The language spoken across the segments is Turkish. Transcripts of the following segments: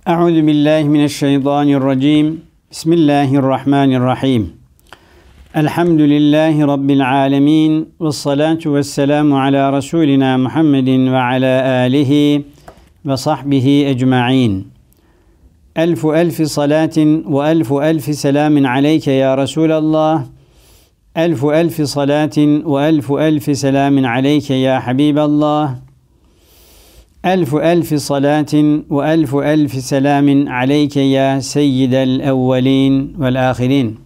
Euzu billahi mineşşeytanirracim. Bismillahirrahmanirrahim. Elhamdülillahi rabbil alamin ve salatu vesselamu ala rasulina Muhammedin ve ala alihi ve sahbihi ecmaîn. Elfu elfi salatin ve elfu elfi selamin aleyke ya Resulallah. Elfu elfi salatin ve elfu elfi selamin aleyke ya Habiballah. Elfu elfi salatin ve elfu elfi selamin aleyke ya seyyidel evvelin vel ahirin.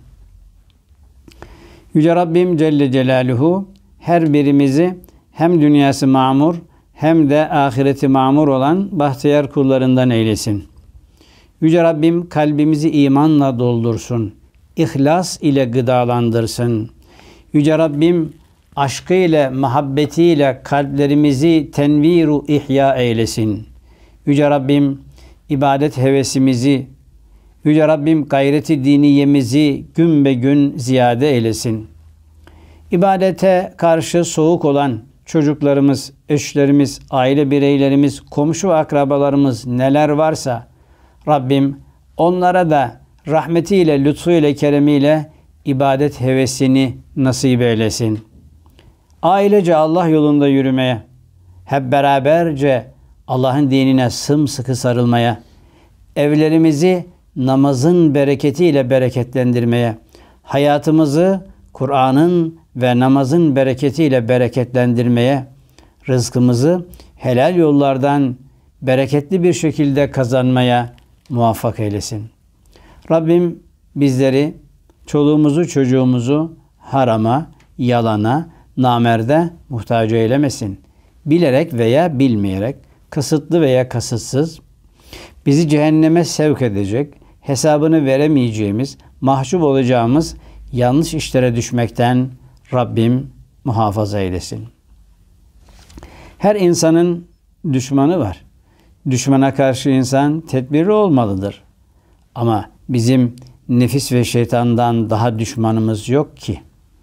Yüce Rabbim Celle Celaluhu her birimizi hem dünyası mamur hem de ahireti mamur olan bahtiyar kullarından eylesin. Yüce Rabbim kalbimizi imanla doldursun. İhlas ile gıdalandırsın. Yüce Rabbim aşkıyla, muhabbetiyle kalplerimizi tenviru ihya eylesin. Yüce Rabbim ibadet hevesimizi, Yüce Rabbim gayreti diniyemizi gün be gün ziyade eylesin. İbadete karşı soğuk olan çocuklarımız, eşlerimiz, aile bireylerimiz, komşu ve akrabalarımız neler varsa Rabbim onlara da rahmetiyle, lütfuyla, keremiyle ibadet hevesini nasip eylesin. Ailece Allah yolunda yürümeye, hep beraberce Allah'ın dinine sımsıkı sarılmaya, evlerimizi namazın bereketiyle bereketlendirmeye, hayatımızı Kur'an'ın ve namazın bereketiyle bereketlendirmeye, rızkımızı helal yollardan bereketli bir şekilde kazanmaya muvaffak eylesin. Rabbim bizleri, çoluğumuzu, çocuğumuzu harama, yalana, namerde muhtaç eylemesin. Bilerek veya bilmeyerek, kasıtlı veya kasıtsız, bizi cehenneme sevk edecek, hesabını veremeyeceğimiz, mahcup olacağımız yanlış işlere düşmekten Rabbim muhafaza eylesin. Her insanın düşmanı var. Düşmana karşı insan tedbirli olmalıdır. Ama bizim nefis ve şeytandan daha düşmanımız yok ki.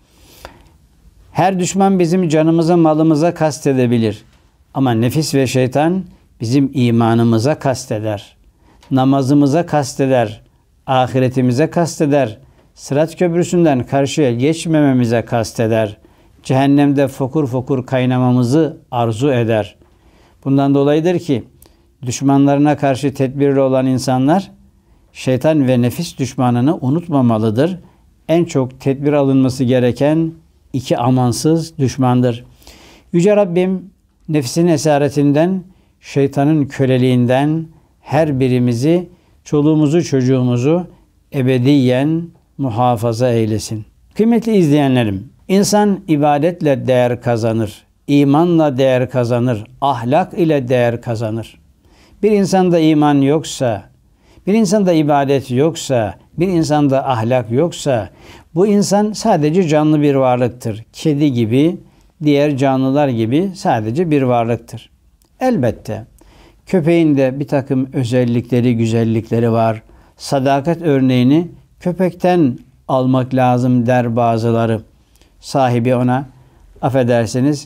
Her düşman bizim canımıza, malımıza kastedebilir. Ama nefis ve şeytan bizim imanımıza kasteder. Namazımıza kasteder. Ahiretimize kasteder. Sırat köprüsünden karşıya geçmememize kasteder. Cehennemde fokur fokur kaynamamızı arzu eder. Bundan dolayıdır ki düşmanlarına karşı tedbirli olan insanlar şeytan ve nefis düşmanını unutmamalıdır. En çok tedbir alınması gereken iki amansız düşmandır. Yüce Rabbim nefsin esaretinden, şeytanın köleliğinden her birimizi, çoluğumuzu, çocuğumuzu ebediyen muhafaza eylesin. Kıymetli izleyenlerim, insan ibadetle değer kazanır, imanla değer kazanır, ahlak ile değer kazanır. Bir insanda iman yoksa, bir insanda ibadet yoksa, bir insanda ahlak yoksa, bu insan sadece canlı bir varlıktır. Kedi gibi, diğer canlılar gibi sadece bir varlıktır. Elbette köpeğin de bir takım özellikleri, güzellikleri var. Sadakat örneğini köpekten almak lazım der bazıları. Sahibi ona, affedersiniz,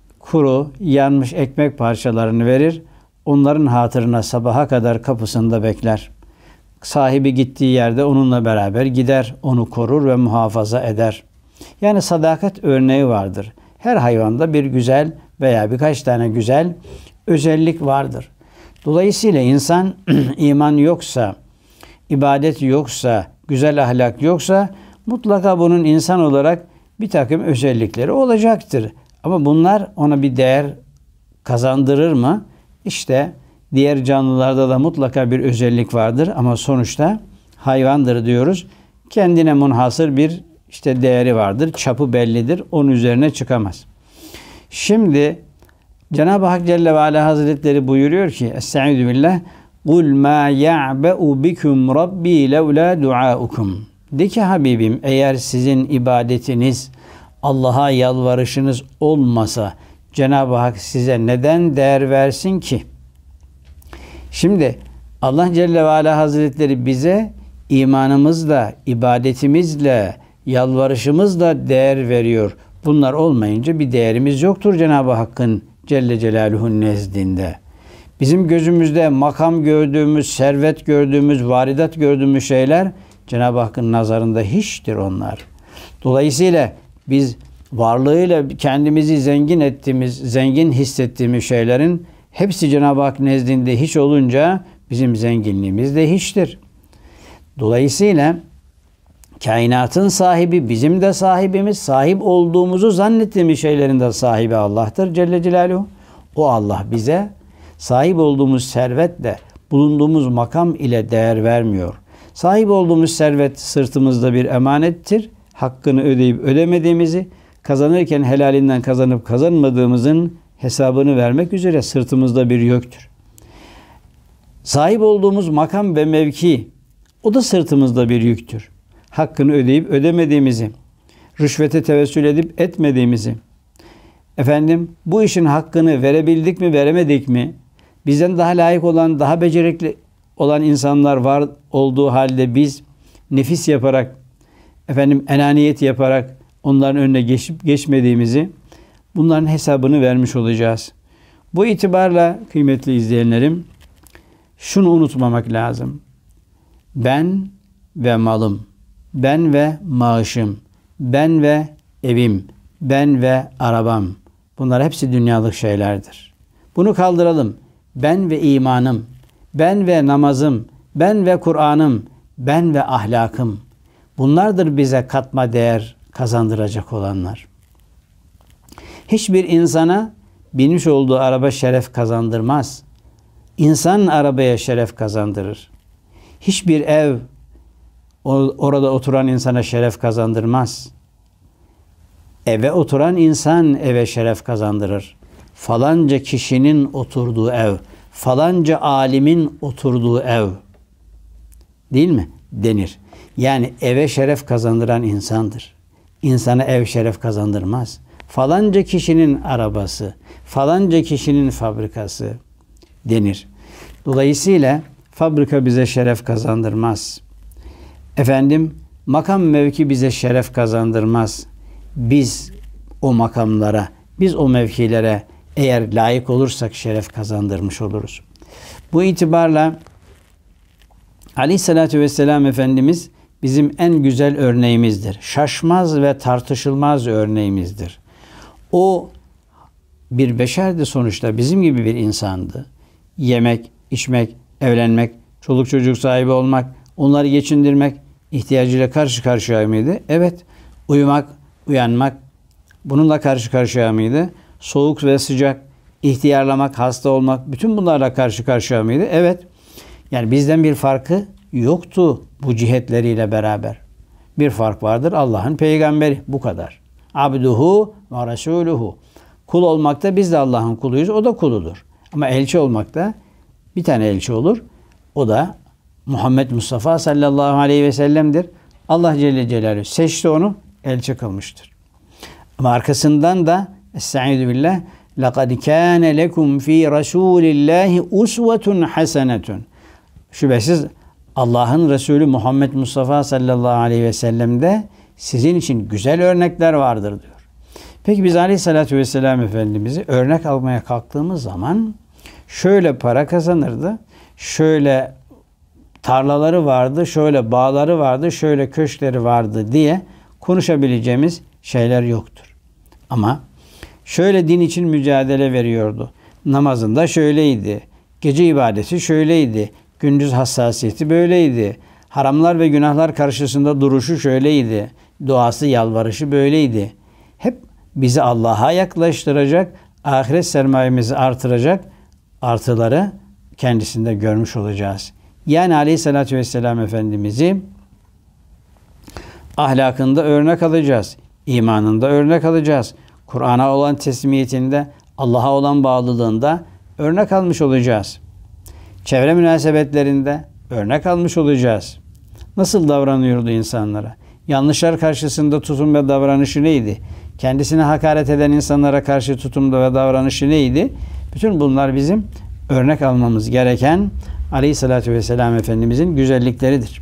kuru, yanmış ekmek parçalarını verir. Onların hatırına sabaha kadar kapısında bekler. Sahibi gittiği yerde onunla beraber gider, onu korur ve muhafaza eder. Yani sadakat örneği vardır. Her hayvanda bir güzel veya birkaç tane güzel özellik vardır. Dolayısıyla insan iman yoksa, ibadet yoksa, güzel ahlak yoksa mutlaka bunun insan olarak bir takım özellikleri olacaktır. Ama bunlar ona bir değer kazandırır mı? İşte diğer canlılarda da mutlaka bir özellik vardır ama sonuçta hayvandır diyoruz. Kendine munhasır bir değeri vardır, çapı bellidir, onun üzerine çıkamaz. Şimdi Cenab-ı Hak Celle ve Ala Hazretleri buyuruyor ki Estaizu billah قُلْ مَا يَعْبَأُ بِكُمْ رَبِّي لَوْلَا دُعَاءُكُمْ De ki Habibim, eğer sizin ibadetiniz, Allah'a yalvarışınız olmasa Cenab-ı Hak size neden değer versin ki? Şimdi Allah Celle ve Ala Hazretleri bize imanımızla, ibadetimizle, yalvarışımızla değer veriyor. Bunlar olmayınca bir değerimiz yoktur Cenab-ı Hakk'ın Celle Celaluhu'nun nezdinde. Bizim gözümüzde makam gördüğümüz, servet gördüğümüz, varidat gördüğümüz şeyler Cenab-ı Hakk'ın nazarında hiçtir onlar. Dolayısıyla biz varlığıyla kendimizi zengin ettiğimiz, zengin hissettiğimiz şeylerin hepsi Cenab-ı Hak nezdinde hiç olunca bizim zenginliğimiz de hiçtir. Dolayısıyla kainatın sahibi, bizim de sahibimiz, sahip olduğumuzu zannettiğimiz şeylerin de sahibi Allah'tır Celle Celaluhu. O Allah bize sahip olduğumuz servetle, bulunduğumuz makam ile değer vermiyor. Sahip olduğumuz servet sırtımızda bir emanettir. Hakkını ödeyip ödemediğimizi, kazanırken helalinden kazanıp kazanmadığımızın hesabını vermek üzere sırtımızda bir yüktür. Sahip olduğumuz makam ve mevki, o da sırtımızda bir yüktür. Hakkını ödeyip ödemediğimizi, rüşvete tevessül edip etmediğimizi, bu işin hakkını verebildik mi, veremedik mi? Bizden daha layık olan, daha becerikli olan insanlar var olduğu halde biz nefis yaparak, enaniyet yaparak onların önüne geçip geçmediğimizi, bunların hesabını vermiş olacağız. Bu itibarla kıymetli izleyenlerim, şunu unutmamak lazım. Ben ve malım, ben ve maaşım, ben ve evim, ben ve arabam. Bunlar hepsi dünyalık şeylerdir. Bunu kaldıralım. Ben ve imanım, ben ve namazım, ben ve Kur'an'ım, ben ve ahlakım. Bunlardır bize katma değer kazandıracak olanlar. Hiçbir insana binmiş olduğu araba şeref kazandırmaz. İnsan arabaya şeref kazandırır. Hiçbir ev orada oturan insana şeref kazandırmaz. Eve oturan insan eve şeref kazandırır. Falanca kişinin oturduğu ev, falanca alimin oturduğu ev, değil mi? Denir. Yani eve şeref kazandıran insandır. İnsana ev şeref kazandırmaz. Falanca kişinin arabası, falanca kişinin fabrikası denir. Dolayısıyla fabrika bize şeref kazandırmaz. Makam mevki bize şeref kazandırmaz. Biz o makamlara, biz o mevkilere eğer layık olursak şeref kazandırmış oluruz. Bu itibarla Aleyhisselatü Vesselam Efendimiz bizim en güzel örneğimizdir. Şaşmaz ve tartışılmaz örneğimizdir. O bir beşerdi sonuçta, bizim gibi bir insandı. Yemek, içmek, evlenmek, çoluk çocuk sahibi olmak, onları geçindirmek ihtiyacıyla karşı karşıya mıydı? Evet. Uyumak, uyanmak bununla karşı karşıya mıydı? Soğuk ve sıcak, ihtiyarlamak, hasta olmak, bütün bunlarla karşı karşıya mıydı? Evet. Yani bizden bir farkı yoktu bu cihetleriyle beraber. Bir fark vardır. Allah'ın peygamberi. Bu kadar. Abduhu ve resuluhu. Kul olmakta biz de Allah'ın kuluyuz. O da kuludur. Ama elçi olmakta bir tane elçi olur. O da Muhammed Mustafa sallallahu aleyhi ve sellem'dir. Allah Celle Celaluhu seçti onu, elçi kılmıştır. Ama arkasından da Estaizu billah لَقَدْ كَانَ لَكُمْ ف۪ي رَسُولِ اللّٰهِ اُسْوَةٌ حَسَنَةٌ. Şüphesiz Allah'ın Resulü Muhammed Mustafa sallallahu aleyhi ve sellem'de sizin için güzel örnekler vardır diyor. Peki biz aleyhissalatü vesselam Efendimiz'i örnek almaya kalktığımız zaman şöyle para kazanırdı, şöyle tarlaları vardı, şöyle bağları vardı, şöyle köşkleri vardı diye konuşabileceğimiz şeyler yoktur. Ama şöyle din için mücadele veriyordu. Namazında şöyleydi, gece ibadeti şöyleydi, gündüz hassasiyeti böyleydi, haramlar ve günahlar karşısında duruşu şöyleydi, duası, yalvarışı böyleydi. Hep bizi Allah'a yaklaştıracak, ahiret sermayemizi artıracak artıları kendisinde görmüş olacağız. Yani aleyhissalatü vesselam Efendimiz'i ahlakında örnek alacağız, imanında örnek alacağız, Kur'an'a olan teslimiyetinde, Allah'a olan bağlılığında örnek almış olacağız. Çevre münasebetlerinde örnek almış olacağız. Nasıl davranıyordu insanlara? Yanlışlar karşısında tutum ve davranışı neydi? Kendisine hakaret eden insanlara karşı tutumda ve davranışı neydi? Bütün bunlar bizim örnek almamız gereken Aleyhisselatü Vesselam Efendimizin güzellikleridir.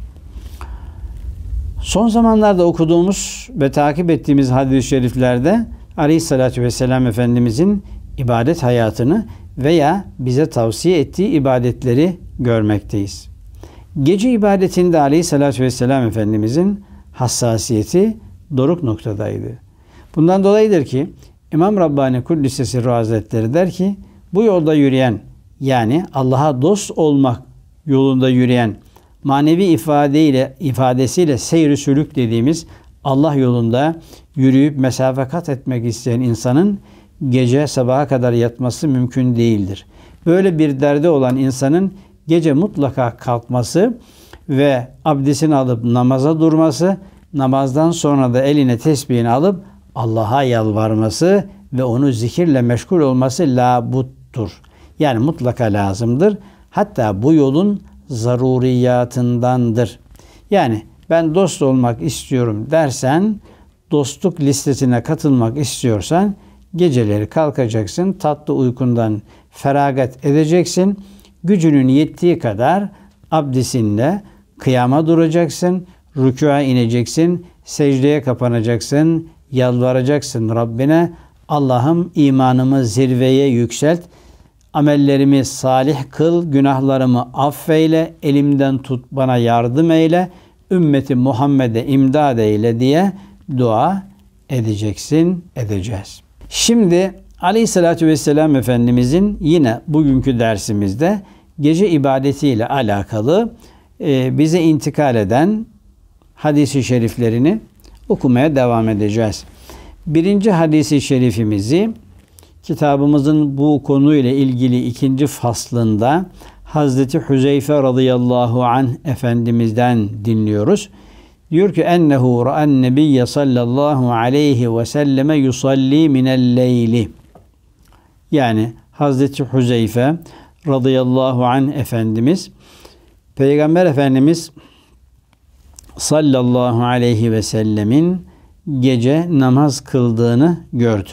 Son zamanlarda okuduğumuz ve takip ettiğimiz hadis-i şeriflerde Aleyhisselatü Vesselam Efendimizin ibadet hayatını veya bize tavsiye ettiği ibadetleri görmekteyiz. Gece ibadetinde Aleyhisselatü Vesselam Efendimizin hassasiyeti doruk noktadaydı. Bundan dolayıdır ki İmam Rabbani Kuddise Sirruhu Hazretleri der ki bu yolda yürüyen, yani Allah'a dost olmak yolunda yürüyen, manevi ifadesiyle seyr-i sülük dediğimiz Allah yolunda yürüyüp mesafe kat etmek isteyen insanın gece sabaha kadar yatması mümkün değildir. Böyle bir derdi olan insanın gece mutlaka kalkması ve abdestini alıp namaza durması, namazdan sonra da eline tesbihini alıp Allah'a yalvarması ve onu zikirle meşgul olması labuttur. Yani mutlaka lazımdır. Hatta bu yolun zaruriyatındandır. Yani ben dost olmak istiyorum dersen, dostluk listesine katılmak istiyorsan geceleri kalkacaksın, tatlı uykundan feragat edeceksin. Gücünün yettiği kadar abdestinle kıyama duracaksın, rükûa ineceksin, secdeye kapanacaksın, yalvaracaksın Rabbine. Allah'ım imanımı zirveye yükselt, amellerimi salih kıl, günahlarımı affeyle, elimden tut, bana yardım eyle, ümmeti Muhammed'e imdad eyle diye dua edeceğiz. Şimdi Aleyhisselatü Vesselam Efendimizin yine bugünkü dersimizde gece ibadetiyle alakalı bize intikal eden hadis-i şeriflerini okumaya devam edeceğiz. Birinci hadis-i şerifimizi kitabımızın bu konuyla ilgili ikinci faslında Hazreti Hüzeyfe radıyallahu anh Efendimiz'den dinliyoruz. Diyor ki ennehu ra'an nebiyye sallallahu aleyhi ve selleme yusalli minel leyli. Yani Hazreti Hüzeyfe radıyallahu anh Efendimiz Peygamber Efendimiz sallallahu aleyhi ve sellemin gece namaz kıldığını gördü.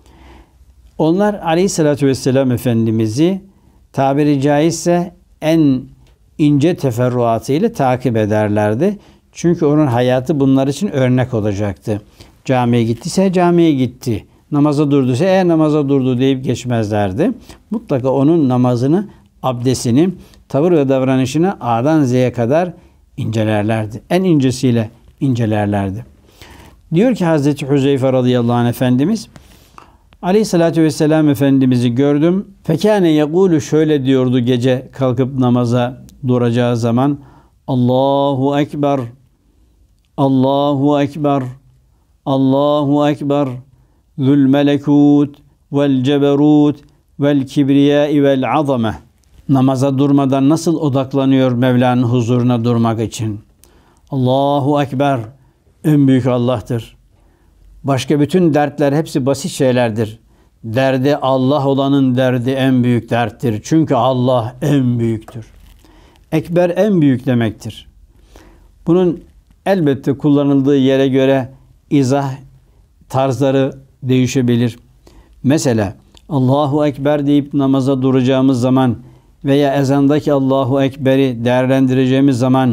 Onlar Aleyhisselatü Vesselam Efendimiz'i tabiri caizse en ince teferruatıyla takip ederlerdi. Çünkü onun hayatı bunlar için örnek olacaktı. Camiye gittiyse camiye gitti. Namaza durduysa namaza durdu deyip geçmezlerdi. Mutlaka onun namazını, abdestini, tavır ve davranışını A'dan Z'ye kadar incelerlerdi. En incesiyle incelerlerdi. Diyor ki Hazreti Hüzeyfe radıyallahu anh Efendimiz, Aleyhissalatü vesselam Efendimiz'i gördüm. Fekâne yegûlü, şöyle diyordu gece kalkıp namaza duracağı zaman. Allahu Ekber, Allahu Ekber, Allahu Ekber, zül melekût vel ceberût vel kibriyâi vel azame. Namaza durmadan nasıl odaklanıyor Mevla'nın huzuruna durmak için? Allahu Ekber, en büyük Allah'tır. Başka bütün dertler hepsi basit şeylerdir. Derdi Allah olanın derdi en büyük derttir. Çünkü Allah en büyüktür. Ekber en büyük demektir. Bunun elbette kullanıldığı yere göre izah tarzları değişebilir. Mesela Allahu Ekber deyip namaza duracağımız zaman veya ezandaki Allahu Ekber'i değerlendireceğimiz zaman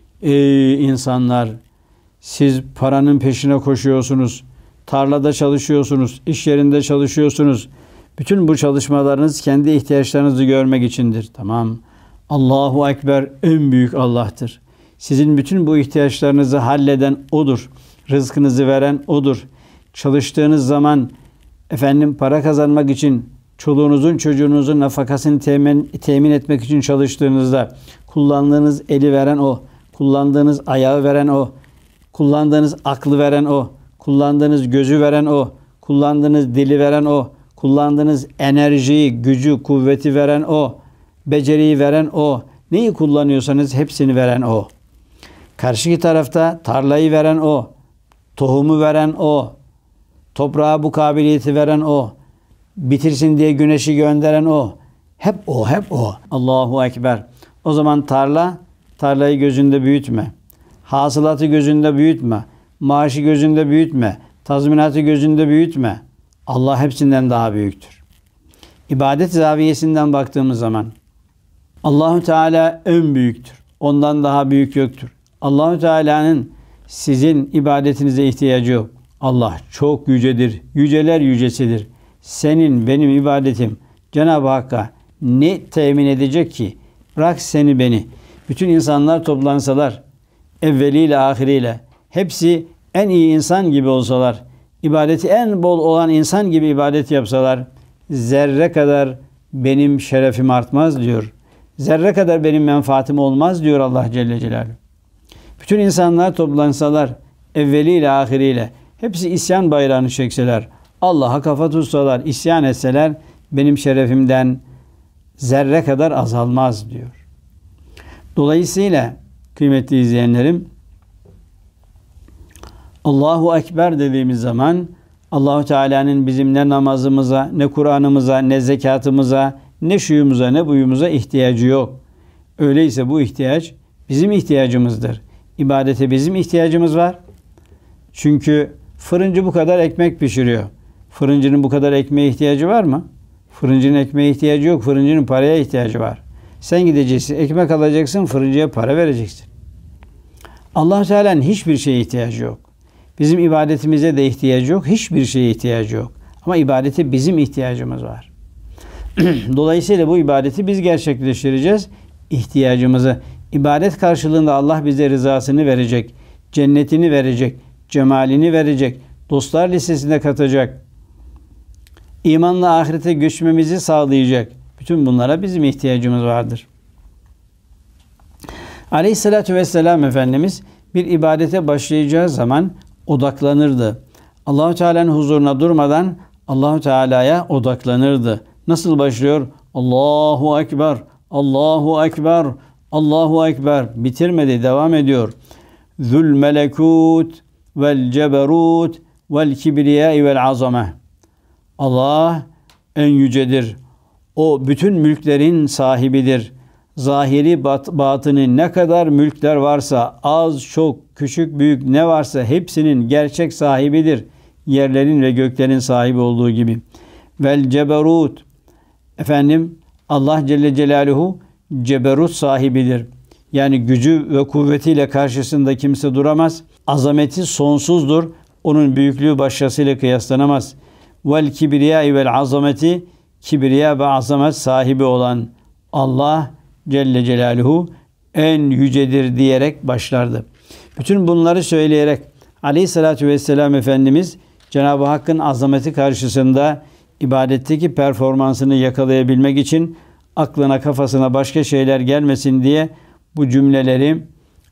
ey insanlar, siz paranın peşine koşuyorsunuz, tarlada çalışıyorsunuz, iş yerinde çalışıyorsunuz. Bütün bu çalışmalarınız kendi ihtiyaçlarınızı görmek içindir. Tamam. Allahu Ekber en büyük Allah'tır. Sizin bütün bu ihtiyaçlarınızı halleden O'dur. Rızkınızı veren O'dur. Çalıştığınız zaman para kazanmak için, çoluğunuzun çocuğunuzun nafakasını temin etmek için çalıştığınızda kullandığınız eli veren O, kullandığınız ayağı veren O, kullandığınız aklı veren O, kullandığınız gözü veren O, kullandığınız dili veren O, kullandığınız enerjiyi, gücü, kuvveti veren O, beceriyi veren O, neyi kullanıyorsanız hepsini veren O. Karşıki tarafta tarlayı veren O, tohumu veren O, toprağa bu kabiliyeti veren O, bitirsin diye güneşi gönderen O. Hep O, hep O. Allahu Ekber. O zaman tarlayı gözünde büyütme. Hasılatı gözünde büyütme. Maaşı gözünde büyütme. Tazminatı gözünde büyütme. Allah hepsinden daha büyüktür. İbadet zaviyesinden baktığımız zaman Allahu Teala en büyüktür. Ondan daha büyük yoktur. Allahu Teala'nın sizin ibadetinize ihtiyacı yok. Allah çok yücedir. Yüceler yücesidir. Senin, benim ibadetim Cenab-ı Hakk'a ne temin edecek ki? Bırak seni beni. Bütün insanlar toplansalar, evveliyle ahiriyle, hepsi en iyi insan gibi olsalar, ibadeti en bol olan insan gibi ibadet yapsalar, zerre kadar benim şerefim artmaz diyor. Zerre kadar benim menfaatim olmaz diyor Allah Celle Celaluhu. Bütün insanlar toplansalar, evveliyle ahiriyle, hepsi isyan bayrağını çekseler, Allah'a kafa tutsalar, isyan etseler, benim şerefimden zerre kadar azalmaz diyor. Dolayısıyla kıymetli izleyenlerim, Allahu Ekber dediğimiz zaman Allah-u Teala'nın bizim ne namazımıza, ne Kur'an'ımıza, ne zekatımıza, ne şuyumuza, ne buyumuza ihtiyacı yok. Öyleyse bu ihtiyaç bizim ihtiyacımızdır. İbadete bizim ihtiyacımız var. Çünkü fırıncı bu kadar ekmek pişiriyor. Fırıncının bu kadar ekmeğe ihtiyacı var mı? Fırıncının ekmeğe ihtiyacı yok. Fırıncının paraya ihtiyacı var. Sen gideceksin, ekmek alacaksın, fırıncıya para vereceksin. Allah-u Teala'nın hiçbir şeye ihtiyacı yok. Bizim ibadetimize de ihtiyacı yok. Hiçbir şeye ihtiyacı yok. Ama ibadete bizim ihtiyacımız var. Dolayısıyla bu ibadeti biz gerçekleştireceğiz. İhtiyacımızı. İbadet karşılığında Allah bize rızasını verecek. Cennetini verecek. Cemalini verecek. Dostlar listesine katacak. İmanla ahirete göçmemizi sağlayacak. Bütün bunlara bizim ihtiyacımız vardır. Aleyhissalatü vesselam Efendimiz bir ibadete başlayacağı zaman odaklanırdı. Allah-u Teala'nın huzuruna durmadan Allah-u Teala'ya odaklanırdı. Nasıl başlıyor? Allahu Ekber, Allahu Ekber, Allahu Ekber. Bitirmedi, devam ediyor. Zul melekut vel ceberut vel kibriyai vel azame. Allah en yücedir. O bütün mülklerin sahibidir. Zahiri batını ne kadar mülkler varsa, az, çok, küçük, büyük ne varsa hepsinin gerçek sahibidir. Yerlerin ve göklerin sahibi olduğu gibi. Vel ceberut. Efendim Allah Celle Celaluhu ceberut sahibidir. Yani gücü ve kuvvetiyle karşısında kimse duramaz. Azameti sonsuzdur. Onun büyüklüğü başkasıyla kıyaslanamaz. Vel kibriyai vel azameti, kibriya ve azamet sahibi olan Allah Celle Celaluhu en yücedir diyerek başlardı. Bütün bunları söyleyerek Aleyhissalatü vesselam Efendimiz Cenab-ı Hakk'ın azameti karşısında ibadetteki performansını yakalayabilmek için aklına kafasına başka şeyler gelmesin diye bu cümleleri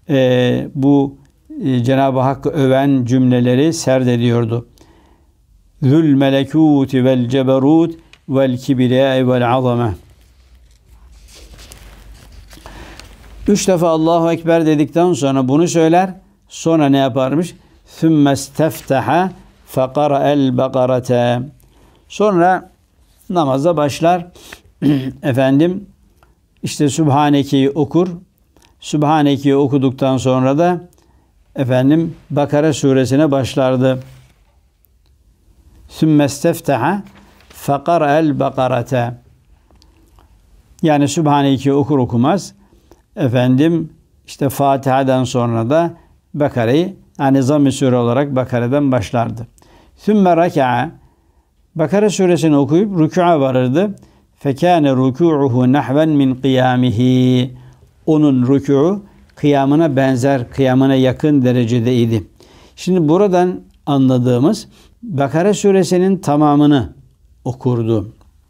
Cenab-ı Hakk'ı öven cümleleri serdediyordu. Zul melekuti vel ceberut vel kibriyai vel azame. 3 defa Allahu Ekber dedikten sonra bunu söyler. Sonra ne yaparmış? Sümme istefteha feqara'el bekarete. Sonra namaza başlar. Efendim işte Sübhaneke'yi okur. Sübhaneke'yi okuduktan sonra da efendim Bakara suresine başlardı. Sümme istefteha feqara'el bekarete. Yani Sübhaneke'yi okur okumaz efendim işte Fatiha'dan sonra da Bakara'yı yani zamm-ı sure olarak Bakara'dan başlardı. Sümme reka'a. Bakara suresini okuyup rükû'a varırdı. Fekâne rükû'uhu nahven min kıyâmihi. Onun rükû'u kıyamına benzer, kıyamına yakın derecedeydi. Şimdi buradan anladığımız Bakara suresinin tamamını okurdu.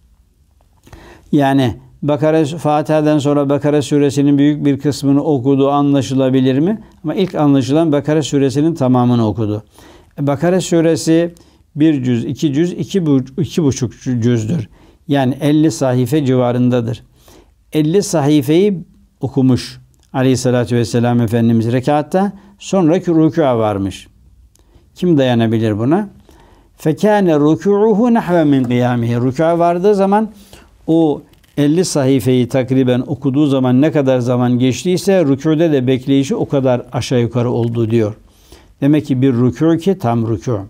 Yani Fatiha'dan sonra Bakara suresinin büyük bir kısmını okuduğu anlaşılabilir mi? Ama ilk anlaşılan Bakara suresinin tamamını okudu. Bakara suresi 1 cüz, 2 cüz, 2,5 cüzdür. Yani 50 sahife civarındadır. 50 sayfayı okumuş Aleyhissalatü vesselam Efendimiz rekatta, sonraki rükû'a varmış. Kim dayanabilir buna? Fekâne rükû'uhu nahve min kıyâmihi. Rükû'a vardığı zaman o 50 sayfayı takriben okuduğu zaman ne kadar zaman geçtiyse rükûde de bekleyişi o kadar aşağı yukarı oldu diyor. Demek ki bir rükû ki tam rükû.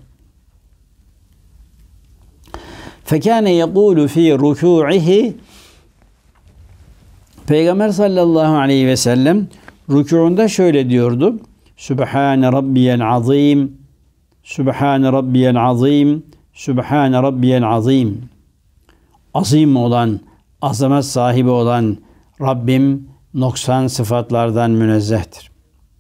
Fekâne yekûlu fî rükû'ihi. Peygamber sallallahu aleyhi ve sellem rükûunda şöyle diyordu. Sübhâne rabbiyel azîm. Sübhâne rabbiyel azîm. Sübhâne rabbiyel azîm. azim olan, azamet sahibi olan Rabbim noksan sıfatlardan münezzehtir.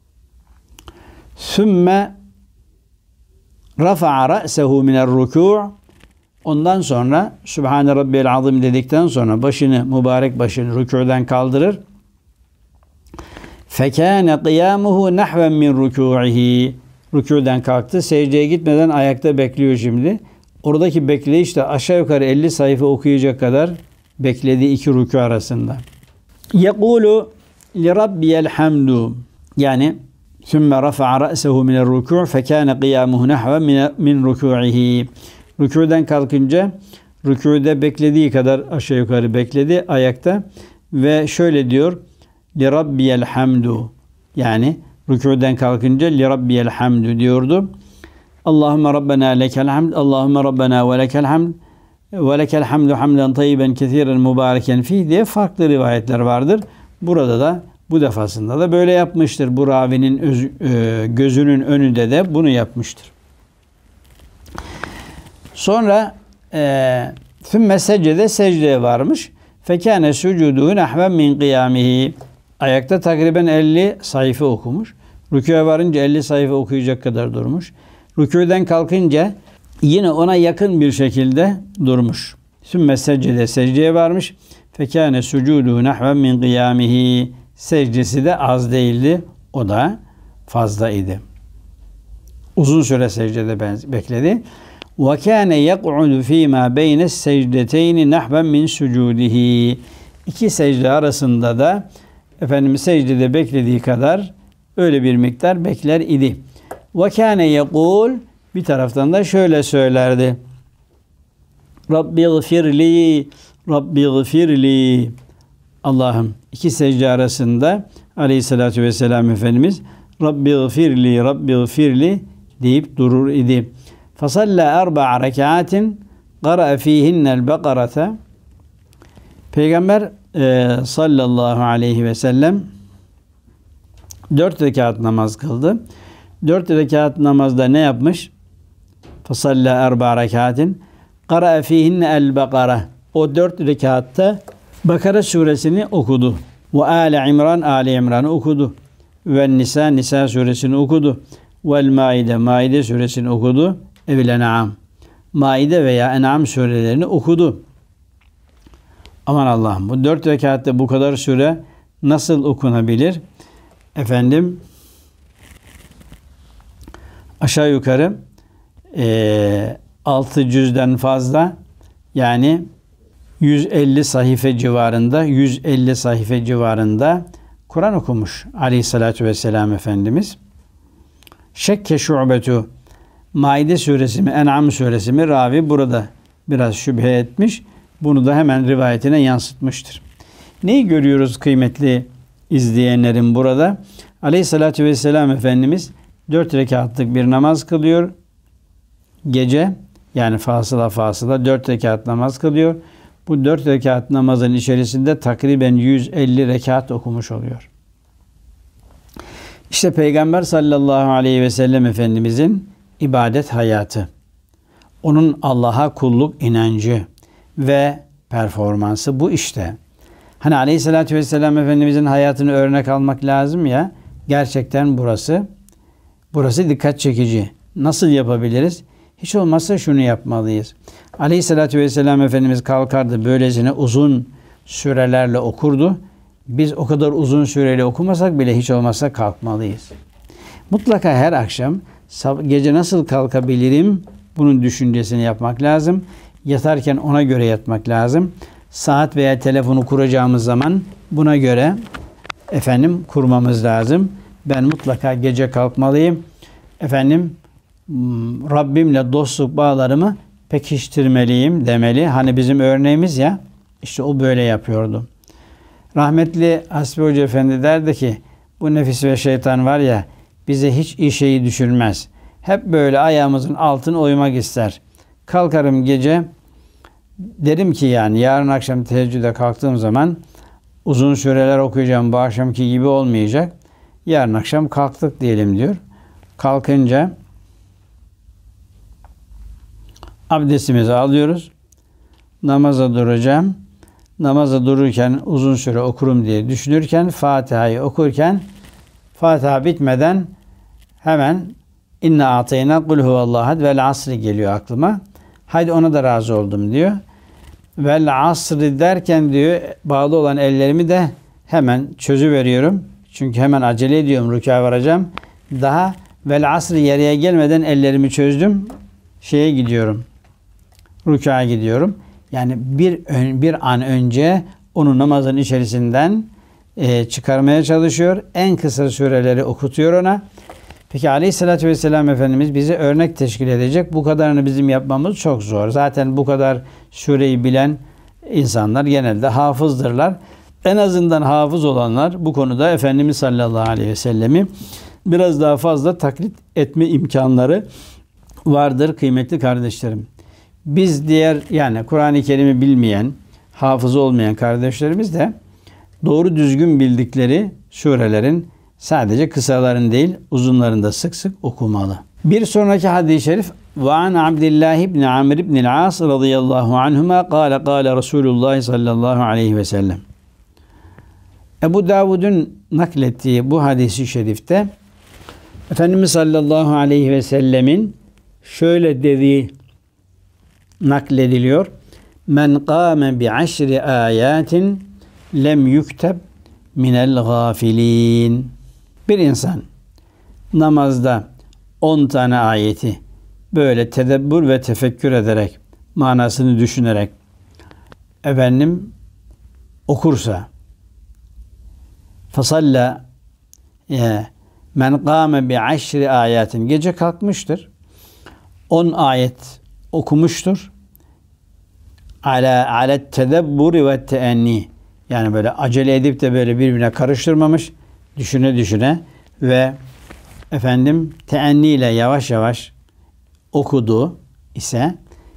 Sümme rafa'a ra'sehu mine'r-rukû'. Ondan sonra Sübhane Rabbiyel Azim dedikten sonra başını, mübarek başını rükûden kaldırır. Fekâne kıyâmuhu nahven min rükû'ihi. Rükûden kalktı. Secdeye gitmeden ayakta bekliyor şimdi. Oradaki bekleyiş de aşağı yukarı 50 sayfa okuyacak kadar bekledi iki rükû arasında. Yekûlu li rabbiyel hamdu. Yani sümme rafa'a ra'sehu mine'r-rukû' fekâne kıyâmuhu nahven min rükû'ihi. Rükûden kalkınca rükûde beklediği kadar aşağı yukarı bekledi ayakta ve şöyle diyor: Li rabbiyel hamdu. Yani rükûden kalkınca li rabbiyel hamdu diyordu. Allahümme Rabbena lekel hamd, Allahümme Rabbena ve lekel hamd, ve lekel hamdu hamden tayyiben kethiren mübareken fih diye farklı rivayetler vardır. Burada da bu defasında da böyle yapmıştır. Bu ravinin gözünün önünde de bunu yapmıştır. Sonra sümme secde secdeye varmış. Fekâne sucudu nahven min kıyamihi. Ayakta takriben 50 sayfa okumuş. Rükûya varınca 50 sayfa okuyacak kadar durmuş. Rükûden kalkınca yine ona yakın bir şekilde durmuş. Sümme secde secdeye varmış. Fekâne sucudu nahven min kıyamihi. Secdesi de az değildi. O da fazla idi. Uzun süre secdede bekledi. وَكَانَ يَقْعُدُ ف۪ي مَا بَيْنَ السَّجْدَتَيْنِ نَحْبًا مِنْ سُجُودِهِ. İki secde arasında da secdede beklediği kadar öyle bir miktar bekler idi. وَكَانَ يَقُولُ bir taraftan da şöyle söylerdi. Rabbi gfirli, Rabbi gfirli. Allah'ım, iki secde arasında aleyhissalatü vesselam Efendimiz Rabbi gfirli, Rabbi gfirli deyip durur idi. فَصَلَّى أَرْبَعَ رَكَعَاتٍ قَرَأَ ف۪يهِنَّ الْبَقَرَةَ. Peygamber sallallahu aleyhi ve sellem 4 rekat namaz kıldı. 4 rekat namazda ne yapmış? فَصَلَّى أَرْبَعَ رَكَعَاتٍ قَرَأَ ف۪يهِنَّ الْبَقَرَةَ. O 4 rekatta Bakara suresini okudu. Ve Ali İmran, Ali İmran'ı okudu. Ve Nisa, Nisa suresini okudu. Vel Maide, Maide suresini okudu. Evil En'am, Maide veya En'am surelerini okudu. Aman Allah'ım, bu 4 rekatta bu kadar süre nasıl okunabilir? Aşağı yukarı 6 cüzden fazla, yani 150 sayfa civarında Kur'an okumuş aleyhissalatü vesselam Efendimiz. Şekke şu'betu, Maide suresi mi, En'am suresi mi? Ravi burada biraz şüphe etmiş. Bunu da hemen rivayetine yansıtmıştır. Neyi görüyoruz kıymetli izleyenlerim burada? Aleyhissalatü vesselam Efendimiz 4 rekatlık bir namaz kılıyor. Gece, yani fasıla 4 rekat namaz kılıyor. Bu 4 rekat namazın içerisinde takriben 150 rekat okumuş oluyor. İşte Peygamber sallallahu aleyhi ve sellem Efendimizin ibadet hayatı, onun Allah'a kulluk inancı ve performansı bu işte. Hani aleyhissalatü vesselam Efendimizin hayatını örnek almak lazım ya, gerçekten burası dikkat çekici. Nasıl yapabiliriz? Hiç olmazsa şunu yapmalıyız. Aleyhissalatü vesselam Efendimiz kalkardı, böylesine uzun sürelerle okurdu. Biz o kadar uzun süreli okumasak bile hiç olmazsa kalkmalıyız. Mutlaka her akşam gece nasıl kalkabilirim? Bunun düşüncesini yapmak lazım. Yatarken ona göre yatmak lazım. Saat veya telefonu kuracağımız zaman buna göre kurmamız lazım. Ben mutlaka gece kalkmalıyım. Rabbimle dostluk bağlarımı pekiştirmeliyim demeli. Hani bizim örneğimiz ya, işte o böyle yapıyordu. Rahmetli Hasbi Hoca Efendi derdi ki, bu nefis ve şeytan var ya, bize hiç iyi şeyi düşürmez. Hep böyle ayağımızın altını oymak ister. Kalkarım gece, derim ki yani yarın akşam teheccüde kalktığım zaman uzun süreler okuyacağım, bu akşamki gibi olmayacak. Yarın akşam kalktık diyelim diyor. Kalkınca abdestimizi alıyoruz. namaza duracağım. Namaza dururken uzun süre okurum diye düşünürken Fatiha'yı okurken Fatiha bitmeden hemen İnna ateyna kul huvallahu ahad vel asri geliyor aklıma. Haydi ona da razı oldum diyor. Vel asri derken diyor bağlı olan ellerimi de hemen çözüveriyorum. Çünkü hemen acele ediyorum rükûa varacağım. Daha vel asri yere gelmeden ellerimi çözdüm. Şeye gidiyorum. Rükûa gidiyorum. Yani bir an önce onu namazın içerisinden çıkarmaya çalışıyor. En kısa süreleri okutuyor ona. Peki Aleyhisselatü Vesselam Efendimiz bize örnek teşkil edecek. Bu kadarını bizim yapmamız çok zor. Zaten bu kadar süreyi bilen insanlar genelde hafızdırlar. En azından hafız olanlar bu konuda Efendimiz sallallahu aleyhi ve sellemi biraz daha fazla taklit etme imkanları vardır kıymetli kardeşlerim. Biz diğer yani Kur'an-ı Kerim'i bilmeyen, hafızı olmayan kardeşlerimiz de doğru düzgün bildikleri surelerin sadece kısalarını değil uzunlarını da sık sık okumalı. Bir sonraki hadis-i şerif ve an Abdullah ibn Amr ibn al-As radıyallahu anhuma kâle Resulullah sallallahu aleyhi ve sellem. Ebu Davud'un naklettiği bu hadis-i şerifte Efendimiz sallallahu aleyhi ve sellemin şöyle dediği naklediliyor. Men kâme bi aşri âyâtin lem yukteb minel gâfilîn. Bir insan namazda 10 tane ayeti böyle tedebbür ve tefekkür ederek, manasını düşünerek okursa fasalla men kâme bi aşri âyâtin gece kalkmıştır. 10 ayet okumuştur. Alet tedebbür ve teenni. Yani böyle acele edip de böyle birbirine karıştırmamış. Düşüne düşüne ve teenni ile yavaş yavaş okudu ise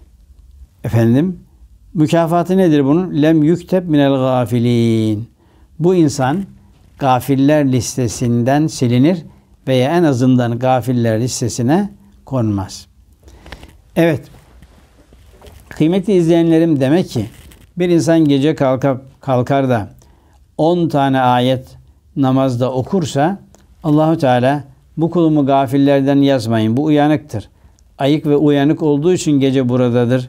mükafatı nedir bunun? Lem yukteb minel gafilin. Bu insan gafiller listesinden silinir veya en azından gafiller listesine konmaz. Evet. Kıymetli izleyenlerim, demek ki bir insan gece kalkar da 10 tane ayet namazda okursa Allahu Teala bu kulumu gafillerden yazmayın. Bu uyanıktır. Ayık ve uyanık olduğu için gece buradadır.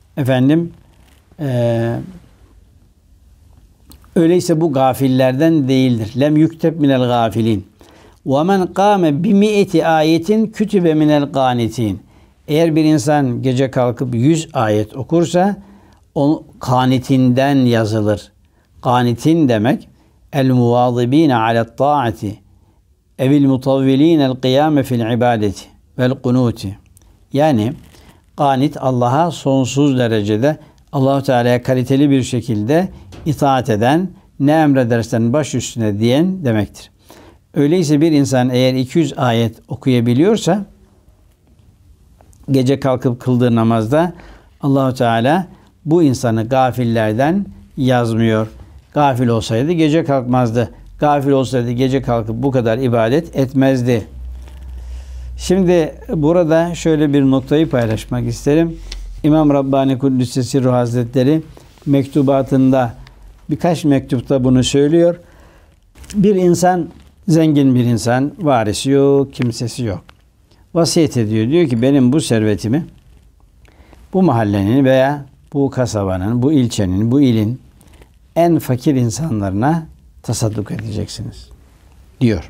Öyleyse bu gafillerden değildir. Lem yukteb minel gafilin. Ve men kâme bi mi'eti ayetin kütübe minel qanitin. Eğer bir insan gece kalkıp 100 ayet okursa o kanitinden yazılır. Kanitin demek el muvazibine alet taati evil mutavvilinel kıyame fil ibadeti vel kunuti. Yani kanit Allah'a sonsuz derecede Allah-u Teala'ya kaliteli bir şekilde itaat eden, ne emredersen baş üstüne diyen demektir. Öyleyse bir insan eğer 200 ayet okuyabiliyorsa gece kalkıp kıldığı namazda Allah-u Teala bu insanı gafillerden yazmıyor. Gafil olsaydı gece kalkmazdı. Gafil olsaydı gece kalkıp bu kadar ibadet etmezdi. Şimdi burada şöyle bir noktayı paylaşmak isterim. İmam Rabbani Kuddüs'e Sirruhu Hazretleri mektubatında birkaç mektupta bunu söylüyor. Bir insan, zengin bir insan, varisi yok, kimsesi yok. Vasiyet ediyor. Diyor ki benim bu servetimi bu mahallenin veya bu kasabanın, bu ilçenin, bu ilin en fakir insanlarına tasadduk edeceksiniz diyor.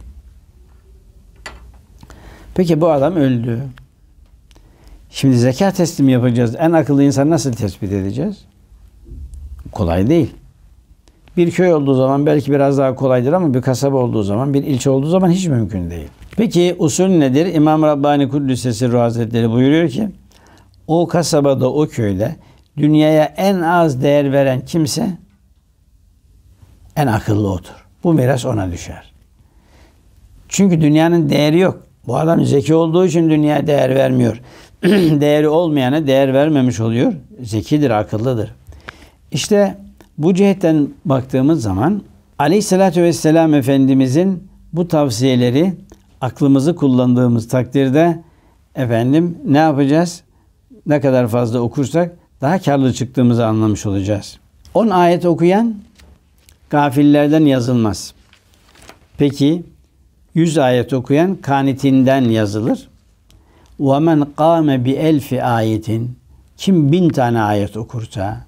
Peki bu adam öldü. Şimdi zekat teslimi yapacağız. En akıllı insanı nasıl tespit edeceğiz? Kolay değil. Bir köy olduğu zaman belki biraz daha kolaydır ama bir kasaba olduğu zaman, bir ilçe olduğu zaman hiç mümkün değil. Peki usul nedir? İmam Rabbani Kuddüs'e Sirruhu Hazretleri buyuruyor ki o kasabada, o köyde dünyaya en az değer veren kimse en akıllı odur. Bu miras ona düşer. Çünkü dünyanın değeri yok. Bu adam zeki olduğu için dünyaya değer vermiyor. Değeri olmayana değer vermemiş oluyor. Zekidir, akıllıdır. İşte bu cihetten baktığımız zaman Aleyhisselatü Vesselam Efendimizin bu tavsiyeleri aklımızı kullandığımız takdirde ne yapacağız? Ne kadar fazla okursak daha karlı çıktığımızı anlamış olacağız. 10 ayet okuyan gafillerden yazılmaz. Peki 100 ayet okuyan kanitinden yazılır. وَمَنْ قَامَ بِأَلْفِ ayetin, kim 1000 tane ayet okursa,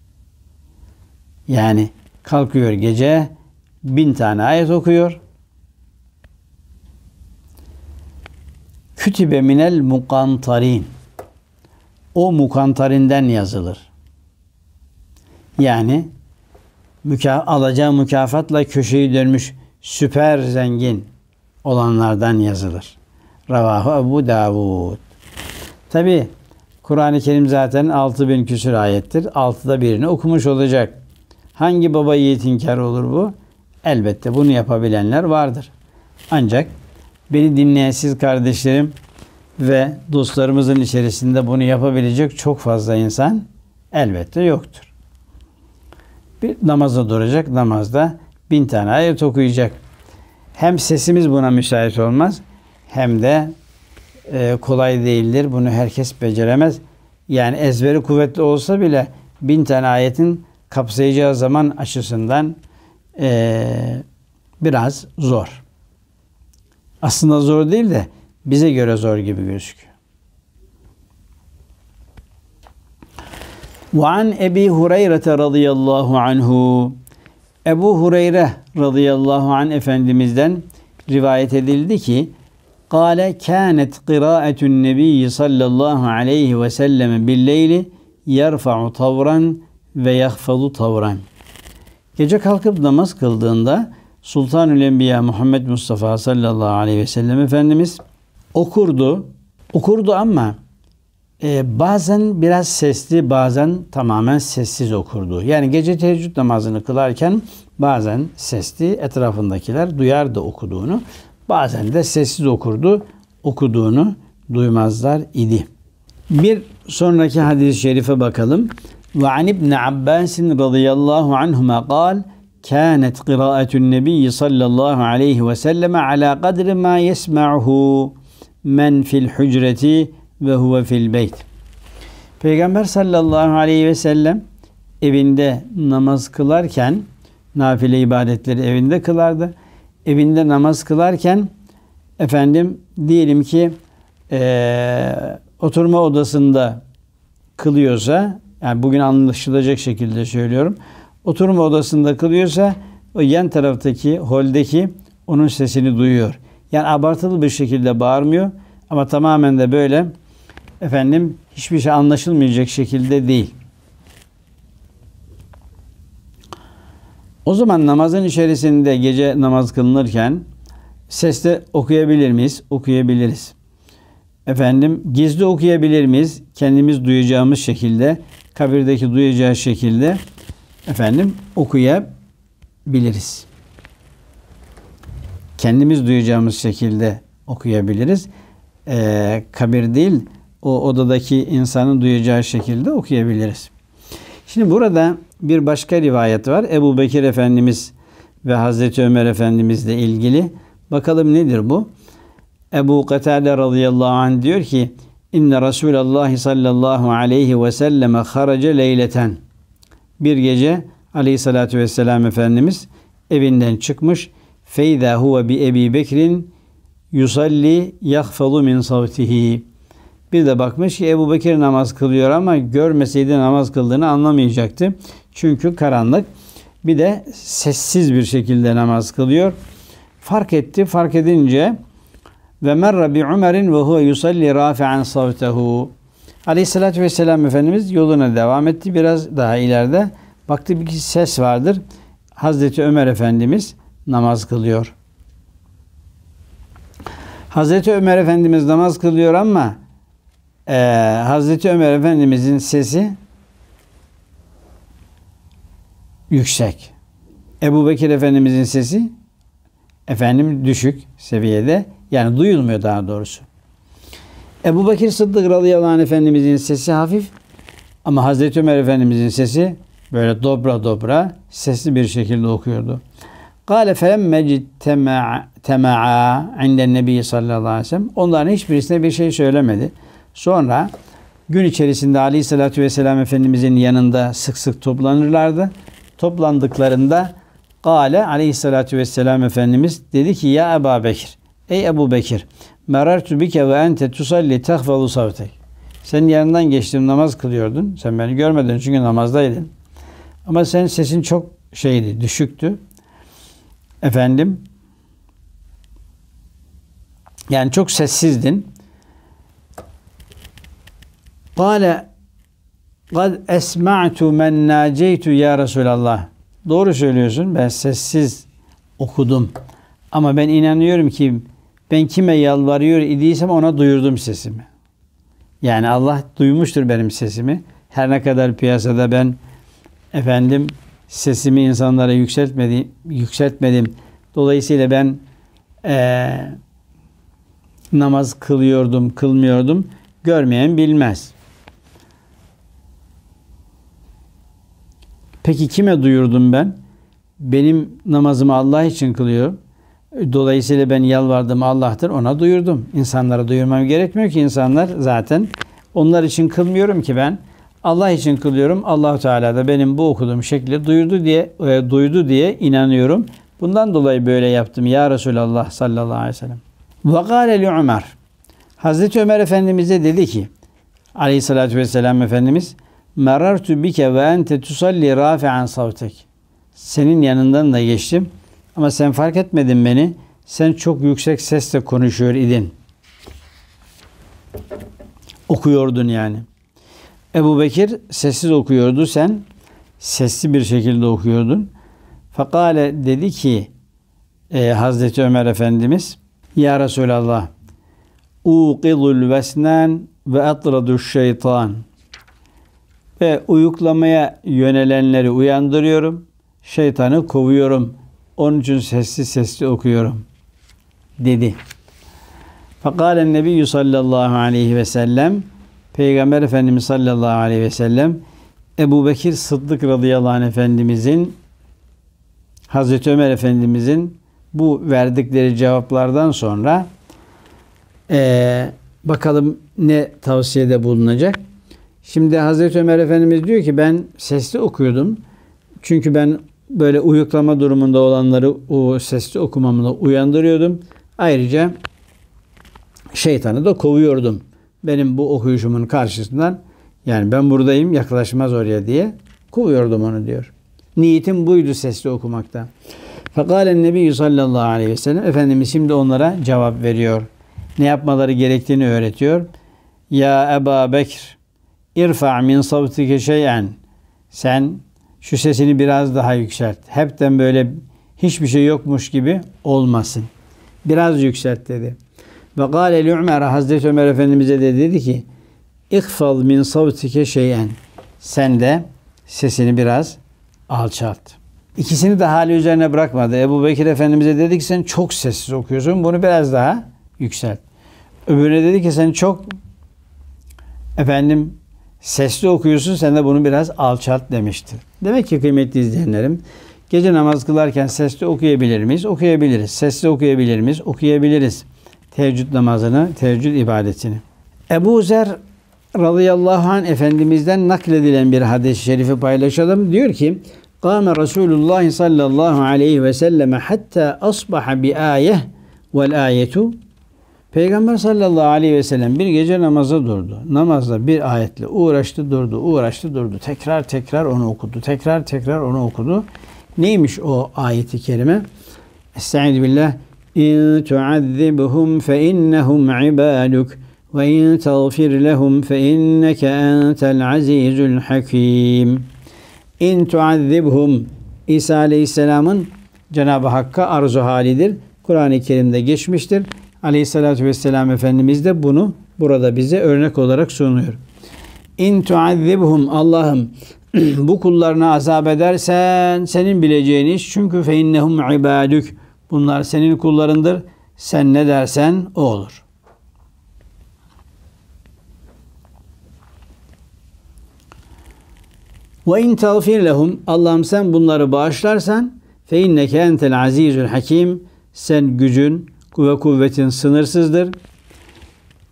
yani kalkıyor gece 1000 tane ayet okuyor, kütübe minel mukantarin, o mukantarinden yazılır. Yani alacağı mükafatla köşeyi dönmüş süper zengin olanlardan yazılır. Ravahu Ebu Davud. Tabi Kur'an-ı Kerim zaten 6000 küsur ayettir. 6'da birini okumuş olacak. Hangi baba yiğit inkar olur bu? Elbette bunu yapabilenler vardır. Ancak beni dinleyen siz kardeşlerim ve dostlarımızın içerisinde bunu yapabilecek çok fazla insan elbette yoktur. Bir namaza duracak, namazda 1000 tane ayet okuyacak. Hem sesimiz buna müsait olmaz, hem de kolay değildir. Bunu herkes beceremez. Yani ezberi kuvvetli olsa bile 1000 tane ayetin kapsayacağı zaman açısından biraz zor. Aslında zor değil de bize göre zor gibi gözüküyor. وَعَنْ Ebi Hureyre radıyallahu anhu, Ebu Hureyre radıyallahu anh Efendimiz'den rivayet edildi ki قال كانت قراءة النبي sallallahu aleyhi ve sellem billeyli yerfa'u tavran ve yahfazu tavran. Gece kalkıp namaz kıldığında Sultanül Enbiya Muhammed Mustafa sallallahu aleyhi ve sellem Efendimiz okurdu ama bazen biraz sesli, bazen tamamen sessiz okurdu. Yani gece teheccüd namazını kılarken bazen sesli, etrafındakiler duyardı okuduğunu. Bazen de sessiz okurdu, okuduğunu duymazlar idi. Bir sonraki hadis-i şerife bakalım. Ve an İbn Abbas radıyallahu anhuma قال كانت قراءة النبي sallallahu aleyhi ve sellem ala kadri ma yesma'uhu men fil hücreti ve huve fil beyt. Peygamber sallallahu aleyhi ve sellem evinde namaz kılarken, nafile ibadetleri evinde kılardı. Evinde namaz kılarken diyelim ki oturma odasında kılıyorsa, yani bugün anlaşılacak şekilde söylüyorum, oturma odasında kılıyorsa o yan taraftaki holdeki onun sesini duyuyor. Yani abartılı bir şekilde bağırmıyor ama tamamen de böyle hiçbir şey anlaşılmayacak şekilde değil. O zaman namazın içerisinde gece namaz kılınırken sesle okuyabilir miyiz? Okuyabiliriz. Gizli okuyabilir miyiz? Kendimiz duyacağımız şekilde, kabirdeki duyacağı şekilde okuyabiliriz. Kendimiz duyacağımız şekilde okuyabiliriz. Kabir değil, o odadaki insanın duyacağı şekilde okuyabiliriz. Şimdi burada bir başka rivayet var. Ebu Bekir Efendimiz ve Hazreti Ömer Efendimizle ilgili. Bakalım nedir bu? Ebu Katade radıyallahu anh diyor ki İnne Resulallah sallallahu aleyhi ve selleme harace leyleten. Bir gece aleyhissalatü vesselam Efendimiz evinden çıkmış. Feyda huve bi Ebi Bekir'in yusalli yahfazu min savtihi. Bir de bakmış ki Ebu Bekir namaz kılıyor ama görmeseydi namaz kıldığını anlamayacaktı. Çünkü karanlık. Bir de sessiz bir şekilde namaz kılıyor. Fark etti. Fark edince ve merra bi Ömer'in ve huve yusalli rafi'an savtehu. Aleyhissalatü vesselam Efendimiz yoluna devam etti. Biraz daha ileride baktı bir ses vardır. Hazreti Ömer Efendimiz namaz kılıyor. Hazreti Ömer Efendimiz namaz kılıyor ama Hazreti Ömer Efendimizin sesi yüksek. Ebu Bekir Efendimizin sesi düşük seviyede. Yani duyulmuyor daha doğrusu. Ebu Bekir Sıddık radıyallahu anh Efendimizin sesi hafif ama Hazreti Ömer Efendimizin sesi böyle dobra dobra sesli bir şekilde okuyordu. Kâle felemme tema'a inden nebi sallallahu aleyhi ve sellem. Onların hiçbirisine bir şey söylemedi. Sonra gün içerisinde Aleyhisselatü Vesselam Efendimizin yanında sık sık toplanırlardı. Toplandıklarında Kale Aleyhisselatü Vesselam Efendimiz dedi ki ya Ebu Bekir, ey Ebu Bekir, merartu bike ve ente tusalli tehfazu savtek. Senin yanından geçtim, namaz kılıyordun. Sen beni görmedin çünkü namazdaydın. Ama senin sesin çok düşüktü. Efendim, yani çok sessizdin. Kale kad esma'tu men naceytu ya Resulallah. Doğru söylüyorsun. Ben sessiz okudum. Ama ben inanıyorum ki ben kime yalvarıyor idiysem ona duyurdum sesimi. Yani Allah duymuştur benim sesimi. Her ne kadar piyasada ben sesimi insanlara yükseltmedim. Dolayısıyla ben namaz kılıyordum, kılmıyordum. Görmeyen bilmez. Peki kime duyurdum ben? Benim namazımı Allah için kılıyorum. Dolayısıyla ben yalvardım, Allah'tır, ona duyurdum. İnsanlara duyurmam gerekmiyor ki, insanlar zaten onlar için kılmıyorum ki ben. Allah için kılıyorum. Allah Teala da benim bu okuduğum şekilde duydu diye inanıyorum. Bundan dolayı böyle yaptım ya Resulallah sallallahu aleyhi ve sellem. Ve kâle li Ömer. Hazreti Ömer Efendimiz'e dedi ki Aleyhissalatü vesselam Efendimiz merartu bike ve ente tusalli rafi'an savtek. Senin yanından da geçtim ama sen fark etmedin beni. Sen çok yüksek sesle konuşuyor idin. Okuyordun yani. Ebu Bekir sessiz okuyordu. Sen sesli bir şekilde okuyordun. Fakale dedi ki Hazreti Ömer Efendimiz ya Resulallah uqidul vesnen ve atraduş şeytan. Ve uyuklamaya yönelenleri uyandırıyorum. Şeytanı kovuyorum. Onun için sesli okuyorum dedi. Fakalen Nebiyyü sallallahu aleyhi ve sellem Peygamber Efendimiz sallallahu aleyhi ve sellem Ebu Bekir Sıddık radıyallahu anh Efendimizin Hazreti Ömer Efendimizin bu verdikleri cevaplardan sonra bakalım ne tavsiyede bulunacak. Şimdi Hazreti Ömer Efendimiz diyor ki ben sesli okuyordum. Çünkü ben böyle uyuklama durumunda olanları o sesli okumamla uyandırıyordum. Ayrıca şeytanı da kovuyordum. Benim bu okuyuşumun karşısından yani ben buradayım yaklaşmaz oraya diye kovuyordum onu diyor. Niyetim buydu sesli okumakta. Fekalen Nebiyyü sallallahu aleyhi ve sellem Efendimiz şimdi onlara cevap veriyor. Ne yapmaları gerektiğini öğretiyor. Ya Ebu Bekir irfa' min savtike şey'en. Sen şu sesini biraz daha yükselt. Hepten böyle hiçbir şey yokmuş gibi olmasın. Biraz yükselt dedi. Ve gâle li Ömer Hazreti Ömer Efendimiz'e de dedi ki İhfaz min savtike şey'en. Sen de sesini biraz alçalt. İkisini de hali üzerine bırakmadı. Ebu Bekir Efendimiz'e dedi ki sen çok sessiz okuyorsun. Bunu biraz daha yükselt. Öbürüne dedi ki sen çok sesli okuyorsun. Sen de bunu biraz alçalt demiştir. Demek ki kıymetli izleyenlerim gece namaz kılarken sesli okuyabilir miyiz? Okuyabiliriz. Sesli okuyabilir miyiz? Okuyabiliriz. Teheccüd namazını, teheccüd ibadetini. Ebu Zer radıyallahu anh Efendimiz'den nakledilen bir hadis-i şerifi paylaşalım. Diyor ki Kâme Resulullah sallallahu aleyhi ve selleme hatta asbaha bi ayeh vel ayetu. Peygamber sallallahu aleyhi ve sellem bir gece namaza durdu. Namazda bir ayetle uğraştı durdu. Tekrar onu okudu. Tekrar onu okudu. Neymiş o ayeti kerime? Estaizu billah. İn tuazzibhum fe innehum ibaduk ve in tağfir lehum fe inneke entel azizul hakim. İn tuazzibhum İsa Aleyhisselam'ın Cenab-ı Hakk'a arzu halidir. Kur'an-ı Kerim'de geçmiştir. Aleyhissalatü vesselam Efendimiz de bunu burada bize örnek olarak sunuyor. İn tuazzibhum Allah'ım bu kullarına azap edersen senin bileceğin iş çünkü fe innehum ibaduk bunlar senin kullarındır. Sen ne dersen o olur. Ve in tağfir lehum Allah'ım sen bunları bağışlarsan fe inneke entel azizul hakim sen gücün ve kuvvetin sınırsızdır. İn tuazzibhum Allah'ım bu kullarına azap edersen senin bileceğin iş çünkü fe innehum ibaduk bunlar senin kullarındır. Sen ne dersen o olur. Ve in tağfir lehum Allah'ım sen bunları bağışlarsan fe inneke entel azizul hakim sen gücün, kuvvetin sınırsızdır.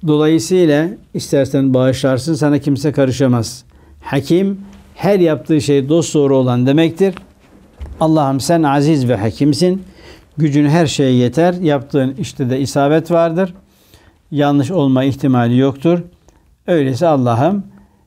Dolayısıyla istersen bağışlarsın, sana kimse karışamaz. Hakim, her yaptığı şey dosdoğru olan demektir. Allah'ım sen aziz ve hakimsin. Gücün her şeye yeter. Yaptığın işte de isabet vardır. Yanlış olma ihtimali yoktur. Öyleyse Allah'ım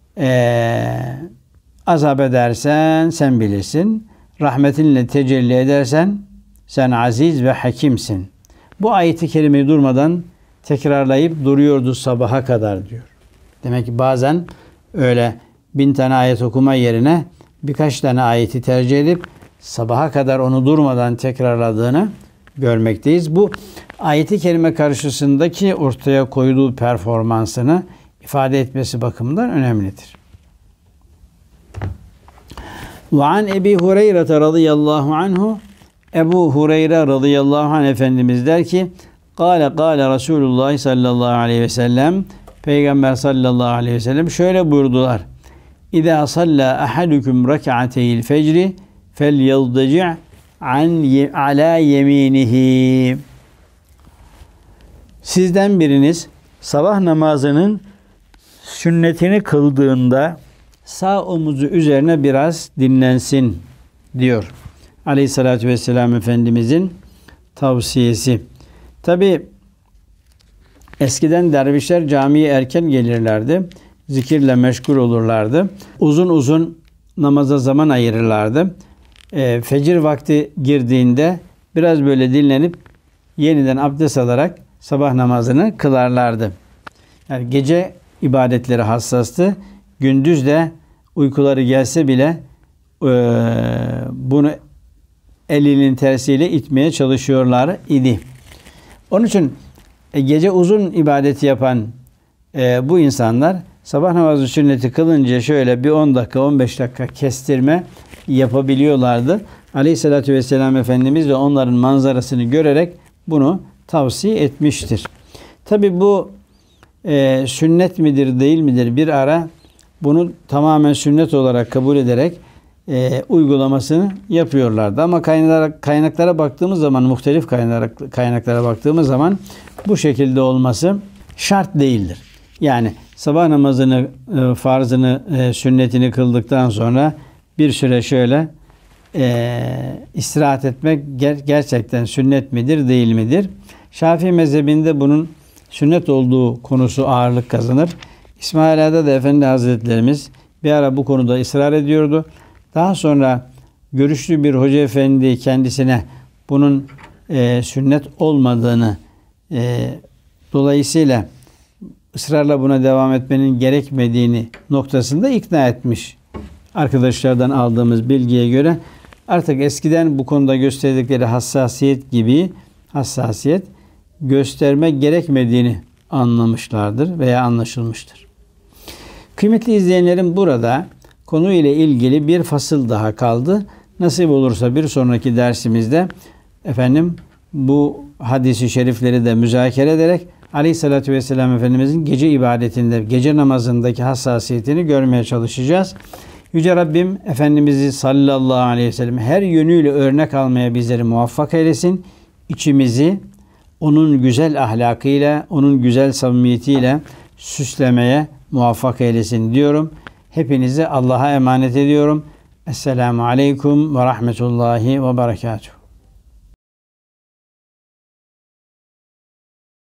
azap edersen sen bilirsin. Rahmetinle tecelli edersen sen aziz ve hakimsin. Bu ayeti kerimeyi durmadan tekrarlayıp duruyordu sabaha kadar diyor. Demek ki bazen öyle 1000 tane ayet okuma yerine birkaç tane ayeti tercih edip sabaha kadar onu durmadan tekrarladığını görmekteyiz. Bu ayeti kerime karşısındaki ortaya koyduğu performansını ifade etmesi bakımından önemlidir. Ve an Ebi Hureyre radıyallahu anhu, Ebu Hureyre radıyallahu anh Efendimiz der ki, Kâle Resulullah sallallahu aleyhi ve sellem, Peygamber sallallahu aleyhi ve sellem şöyle buyurdular. İzâ sallâ ahadukum rek'ateyil fecri felyadci' alâ yeminihi. Sizden biriniz sabah namazının sünnetini kıldığında sağ omuzu üzerine biraz dinlensin diyor. Aleyhissalatü vesselam Efendimizin tavsiyesi. Tabi eskiden dervişler camiye erken gelirlerdi. Zikirle meşgul olurlardı. Uzun uzun namaza zaman ayırırlardı. Fecir vakti girdiğinde biraz böyle dinlenip yeniden abdest alarak sabah namazını kılarlardı. Yani gece ibadetleri hassastı. Gündüz de uykuları gelse bile bunu elinin tersiyle itmeye çalışıyorlar idi. Onun için gece uzun ibadeti yapan bu insanlar sabah namazı sünneti kılınca şöyle bir 10 dakika 15 dakika kestirme yapabiliyorlardı. Aleyhissalatü vesselam Efendimiz de onların manzarasını görerek bunu tavsiye etmiştir. Tabi bu sünnet midir değil midir bir ara bunu tamamen sünnet olarak kabul ederek uygulamasını yapıyorlardı. Ama kaynaklara baktığımız zaman, muhtelif kaynaklara baktığımız zaman bu şekilde olması şart değildir. Yani sabah namazını, farzını, sünnetini kıldıktan sonra bir süre şöyle istirahat etmek gerçekten sünnet midir, değil midir? Şafii mezhebinde bunun sünnet olduğu konusu ağırlık kazanır. İsmaila'da da Efendi Hazretlerimiz bir ara bu konuda ısrar ediyordu. Daha sonra görüşlü bir hoca efendi kendisine bunun sünnet olmadığını dolayısıyla ısrarla buna devam etmenin gerekmediğini noktasında ikna etmiş. Arkadaşlardan aldığımız bilgiye göre artık eskiden bu konuda gösterdikleri hassasiyet gibi hassasiyet gösterme gerekmediğini anlamışlardır veya anlaşılmıştır. Kıymetli izleyenlerim, burada konu ile ilgili bir fasıl daha kaldı. Nasip olursa bir sonraki dersimizde bu hadisi şerifleri de müzakere ederek Aleyhissalatü vesselam Efendimizin gece ibadetinde, gece namazındaki hassasiyetini görmeye çalışacağız. Yüce Rabbim Efendimiz'i sallallahu aleyhi ve sellem her yönüyle örnek almaya bizleri muvaffak eylesin. İçimizi onun güzel ahlakıyla, onun güzel samimiyetiyle süslemeye muvaffak eylesin diyorum. Hepinizi Allah'a emanet ediyorum. Esselamu aleyküm ve rahmetullahi ve berekatuhu.